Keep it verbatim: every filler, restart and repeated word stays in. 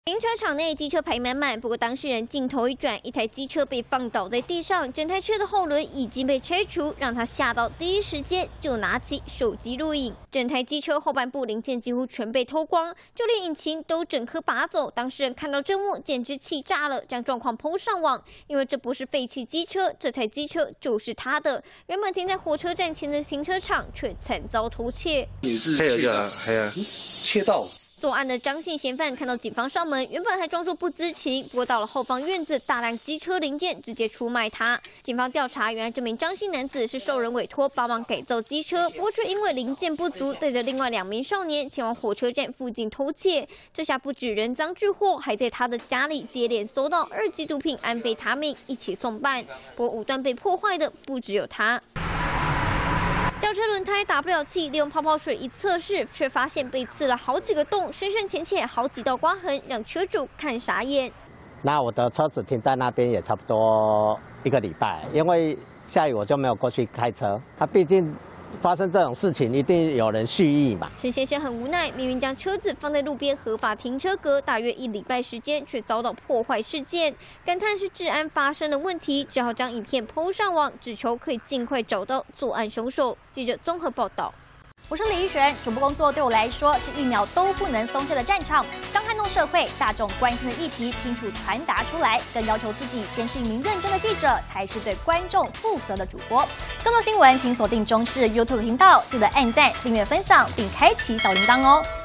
停车场内机车排满满，不过当事人镜头一转，一台机车被放倒在地上，整台车的后轮已经被拆除，让他吓到，第一时间就拿起手机录影。整台机车后半部零件几乎全被偷光，就连引擎都整颗拔走。当事人看到这幕，简直气炸了，将状况 po 上网，因为这不是废弃机车，这台机车就是他的。原本停在火车站前的停车场，却惨遭偷窃。 你是窃盗？系啊，窃盗。 作案的张姓嫌犯看到警方上门，原本还装作不知情，不过到了后方院子，大量机车零件直接出卖他。警方调查，原来这名张姓男子是受人委托帮忙改造机车，不过却因为零件不足，带着另外两名少年前往火车站附近偷窃。这下不止人赃俱获，还在他的家里接连搜到二级毒品安非他命，一起送办。不过五段被破坏的不只有他。 轿车轮胎打不了气，利用泡泡水一测试，却发现被刺了好几个洞，深深浅浅好几道刮痕，让车主看傻眼。 那我的车子停在那边也差不多一个礼拜，因为下雨我就没有过去开车。他毕竟发生这种事情，一定有人蓄意嘛。 陈先生很无奈，明明将车子放在路边合法停车格大约一礼拜时间，却遭到破坏事件，感叹是治安发生了问题，只好将影片 po 上网，只求可以尽快找到作案凶手。记者综合报道。 我是李玉璇，主播工作对我来说是一秒都不能松懈的战场，将撼动社会大众关心的议题清楚传达出来，更要求自己先是一名认真的记者，才是对观众负责的主播。更多新闻请锁定中视 YouTube 频道，记得按赞、订阅、分享，并开启小铃铛哦。